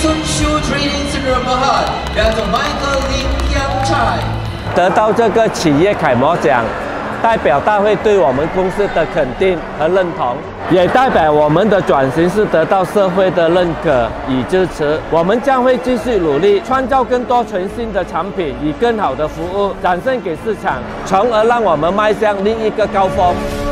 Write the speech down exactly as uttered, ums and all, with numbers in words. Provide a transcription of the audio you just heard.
Sun Shoe Trading Sdn Bhd Dato' Michael Lim Kiang Chai。 得到这个企业楷模奖，代表大会对我们公司的肯定和认同，也代表我们的转型是得到社会的认可与支持。我们将会继续努力，创造更多全新的产品与更好的服务，展现给市场，从而让我们迈向另一个高峰。